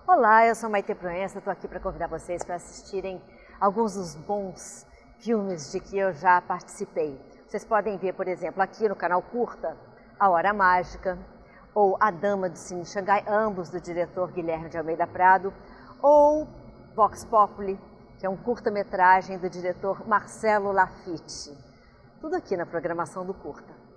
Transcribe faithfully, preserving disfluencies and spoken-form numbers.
Olá, eu sou Maite Proença, estou aqui para convidar vocês para assistirem alguns dos bons filmes de que eu já participei. Vocês podem ver, por exemplo, aqui no canal Curta, A Hora Mágica, ou A Dama do Cine Xangai, ambos do diretor Guilherme de Almeida Prado, ou Vox Populi, que é um curta-metragem do diretor Marcelo Laffitte. Tudo aqui na programação do Curta.